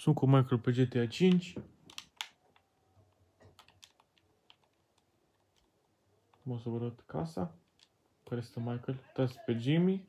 Sunt cu Michael pe GTA 5. O să vă arăt casa. Care este Michael? Uitați pe Jimmy.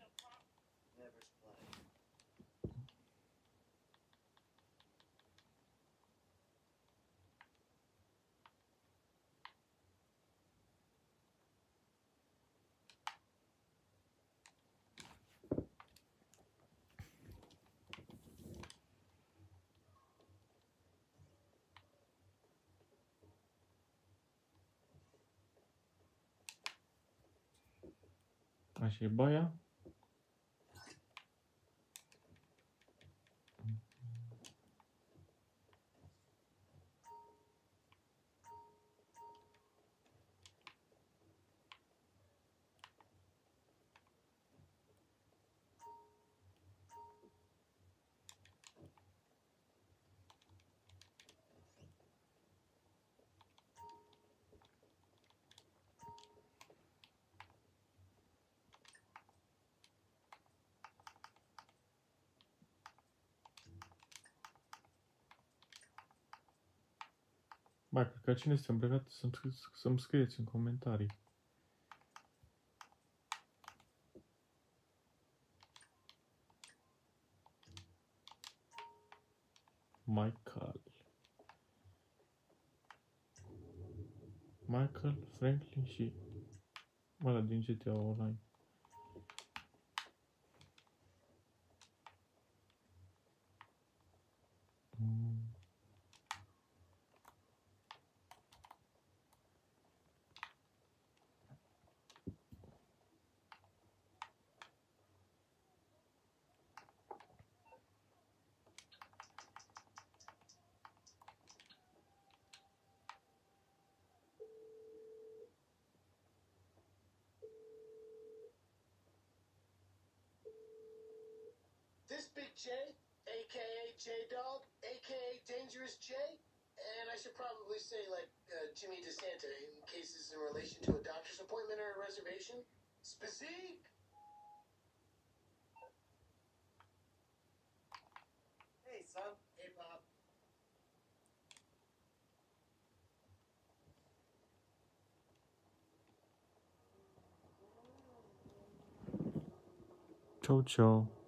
Așa e baia. Mai cred că cine este îmbrăcat să-mi scrieți în comentarii. Michael, Franklin și ăla din GTA Online. This Big J, aka J-Dog, aka Dangerous J, and I should probably say like Jimmy DeSanta in cases in relation to a doctor's appointment or a reservation. Specific. Hey, son. Hey, Pop. Ciao, ciao.